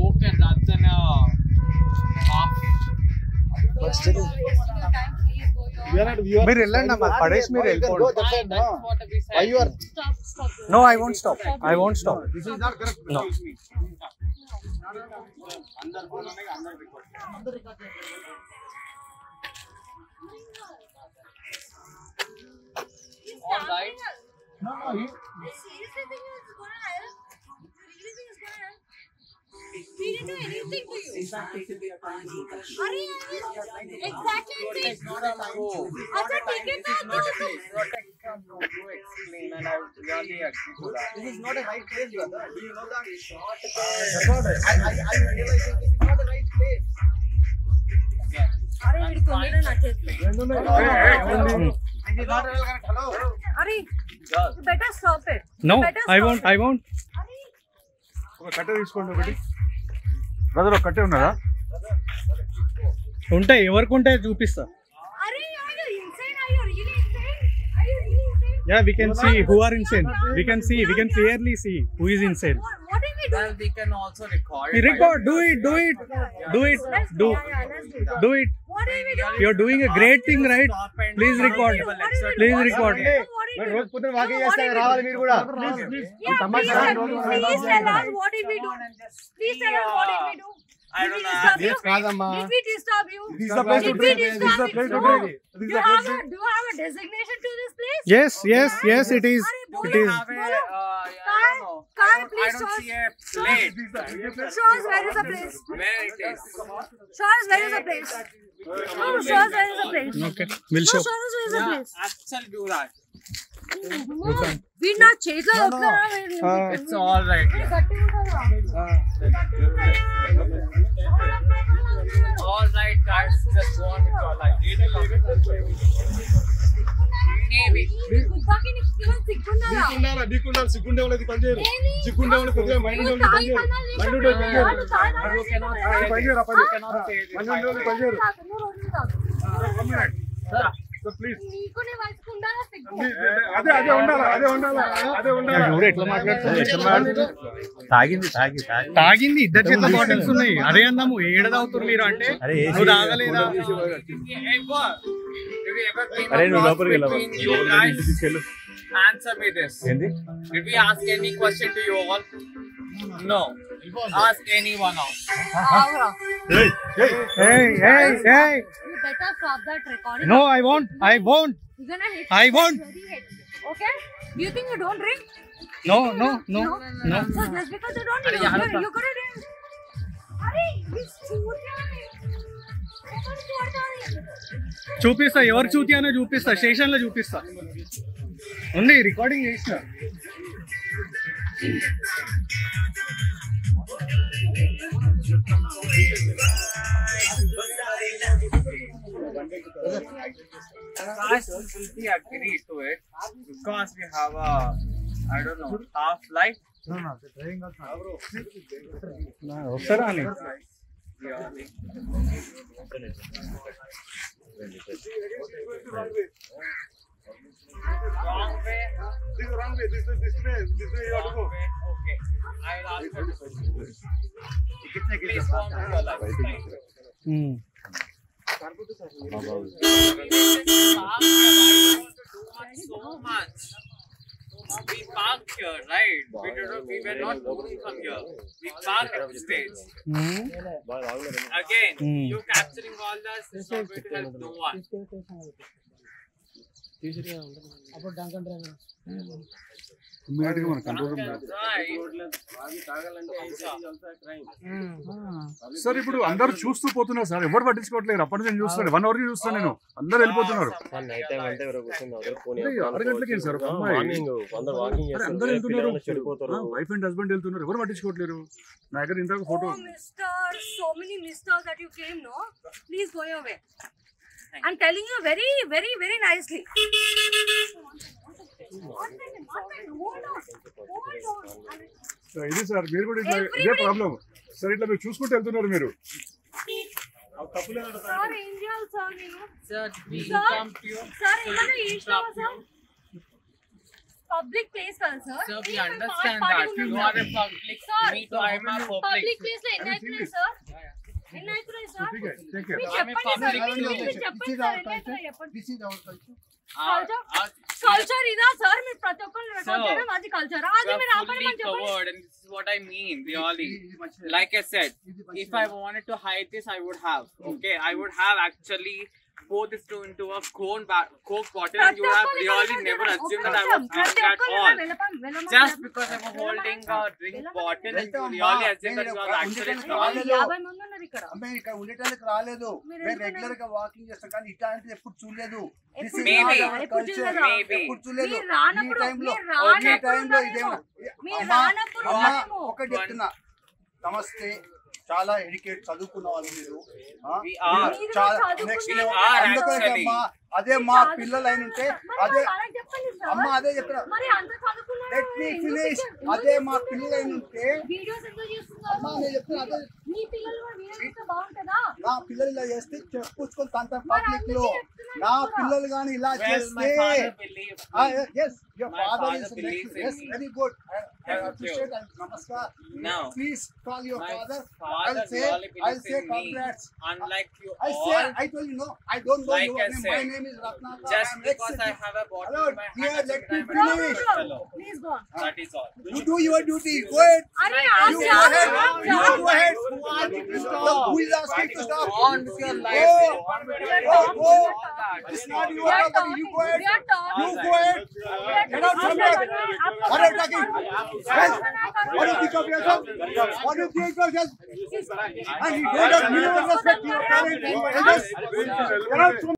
okay rather than a half. But still, మీరు వెళ్ళండి అమ్మా పడేసి మీరు వెళ్ళిపోండి. why you are? Stop. No, I won't stop. I won't stop. This is not correct. No. All right. No. Seriously think it's gonna help? You really think it's gonna help? We didn't do anything to you. Exactly. It's not a show. अच्छा ठीक है तो Protect from you explain, and I really agree to that. This is not a right place, brother. Do you know that? That's not it. I realize this is not the right place. अरे ये कोने ना नाचे This is not correct. Hello. अरे you better stop it. No, Better I stop won't. it. I won't. अरे ఒక కట్టె తీసుకోండి ఒకటి బ్రదర్ ఒక కట్టె ఉన్నదా ఉంటాయి ఎవరికి ఉంటాయి చూపిస్తా. अरे are you insane? Are you really insane? Are you really insane? Yeah, we can see who are insane. We can clearly see who is insane. What did we do? Well, we can also record. We record. Do it. Let's Do yeah, let's do that. do it. What did we do? You're doing a great thing, right? Stop and Please record. Please record. What did we do? రోజు పొద్దున walking చేస్తే రావాలి మీరు కూడా. Yeah, please tell us what did we do? Please tell us what did we do? I don't know. Yes, కాదమ్మా. Did we disturb you? This is the place to Did we drink. This is the disturb place to you? drink. Do you have a designation to this place? Yes, it is. It is. Have a, I don't know. Kyle, I please don't show see a plate. Show us where is the place. Where it is? Show us where is the place. No, show us where is the place. Okay, we'll No, show. show us where is the Yeah, place. actually do that. We not chase the It's all right. All right, guys. Just go on with your life. Maybe. నీకుండాలి సిగ్గుండే వాళ్ళకి పని చేయరు సిగ్గుండే వాళ్ళకి కొద్దిగా mind ఉండే వాళ్ళకి పని చేయరు mind ఉండే వాళ్ళకి పని చేయరు పని ఉండే వాళ్ళకి పని చేయరు ప్లీజ్ అదే ఉండాలి ఎట్లా మాట్లాడుతుంది తాగింది ఇద్దరు చేత బాటిల్స్ ఉన్నాయి. అదే అన్నాము ఏడ తాగుతారు మీరు అంటే నువ్వు తాగలేదా? Hey, what? Did we ever came అరే నువ్వు across లోపలికి between you guys? Answer me this. Did we ask any question to you all? No. Ask anyone else. Hey. You better stop that recording. No, I won't. You're gonna hit I won't. very hit. Okay? Do you think you don't drink? No. So just because you don't drink, you're gonna drink. Arey, this చూపిస్తా ఎవరు చూతియానో చూపిస్తా station లో చూపిస్తా ఉంది recording చేసిన Guys, will we agree to it? Because we have a, I don't know, half life. వస్తారా అని Wrong way. This wrong way. This way you have to go. Okay. I will ask you. Please go on with your life. Thank you. So much. We parked here, right? We were not moving from here. We parked at the stage. Again, you capturing all this is not going to help no one. ఇమ్మీడియట్గా మన control sir ఇప్పుడు అందరు చూస్తూ పోతున్నారు sir ఎవరు పట్టించుకోవట్లేదు అప్పటి నుంచి చూస్తున్నాను 1 అవర్ చూస్తాను నేను అందరు వెళ్ళిపోతున్నారు అరగంటలకి సార్ అందరు వెళ్తున్నారు వైఫ్ అండ్ హస్బెండ్ వెళ్తున్నారు ఎవరు పట్టించుకోవట్లేరు నా దగ్గర ఇంత photo so many misters that you came, no? Please go your way. I'm telling you very, very, very nicely. ఇది సార్ మీరు కూడా ఇదే ప్రాబ్లం సార్ ఇట్లా మీరు చూసుకుంటూ వెళ్తున్నారు మీరు Sir, angel, sir, you know. Sir, we Sir, come to you. sir, even a East sir. Public place, sir. Sir, we Please, understand party that. woman, You sir. are a public. Sir, Me too, I am a Public public. place లో ఎన్ని అవుతున్నాయి, sir? ఎన్ని అవుతున్నాయి, sir? ठीक है ठीक మీరు है చెప్పండి, sir. public మీరు place. చెప్పండి, sir. ఎన్ని అవుతున్నాయి చెప్పండి. This is our culture. Culture ఇదా సార్? మీరు ప్రతి ఒక్కరు రికార్డ్ Sir, చేయడం అది కల్చర్. అది We మీరు are ఆపండి fully అని చెప్పండి. covered, and this is what I mean, really. ఇది మంచిదే. Like I said, if I wanted to hide this, I would have. Okay, I would have actually poured this into a Coke bottle, and you have really never assumed that I would drink at all. Just because I was holding a drink bottle, and you really assumed that you are actually drunk. 50 మంది ఉన్నారు ఇక్కడ. అమ్మాయి ఇక్కడ ఉండటానికి రాలేదు. మీరు మేము ఎందుకు రెగ్యులర్ గా వాకింగ్ చేస్తాం కానీ ఇట్లాంటిది ఎప్పుడు చూడలేదు. This is Maybe. not our ఎప్పుడు culture. చూడలేదా? Maybe. ఎప్పుడు చూడలేదు. మీరు రానప్పుడు- ఈ టైంలో మీరు రానప్పుడు ఈ టైంలో ఉన్నారేమో. ఇదేమో మీరు అమ్మా, రానప్పుడు అమ్మా, ఉన్నారేమో. ఒకటి చెప్తున్నా. నమస్తే, చాలా ఎడ్యుకేట్ చదువుకున్న వాళ్ళు మీరు. We are. మీరు చాలా చదువుకున్న నెక్స్ట్ We are అందుకనే actually. అమ్మా, అదే మా పిల్లలు అయిన ఉంటే అదే అమ్మ అదే చెప్తున్నా. మరి అంత చదువుకున్నారు లెట్ మీ ఫినిష్. అదే మా పిల్లలు అయిన ఉంటే వీడియోస్ ఎందుకు చేస్తున్నారు? అమ్మా నేను చెప్తున్నా అదే మీ పిల్లలు కూడా వీడియో చేస్తే బాగుంటుందా? నా పిల్లలు ఇలా చేస్తే చెప్పుకొని తంత మరి పబ్లిక్ లో అందుకే చెప్తున్నాను నా కూడా. పిల్లలు కానీ ఇలా Well, my చేస్తే father believes me. yes your My father father is believes in yes me. very good I Thank appreciate and namaskar. No. Please call your My father. father I'll say believes in me. congrats. Unlike you I all, say I told you no I don't know Like your I name. said, My name is Ratnakar. just I'm because I ex- have a bottle Hello, in my hand, dear, doesn't let mean me I'm a finish. good fellow. Please go on. That is all. you do your duty. Go ahead. अरे You आप go जाओ, ahead. आप You जाओ. go ahead. Who are you to Look, stop? who is asking to stop? On with your life. Go. Go on with We your are Go, life. go. talking. It's not We your are property. You go talking. We ahead. are talking. You go ahead. Get out from there. What are you talking? Yes. What do you think of yourself? What do you think of yourself? And you don't have minimum respect to your parents and elders. Get out from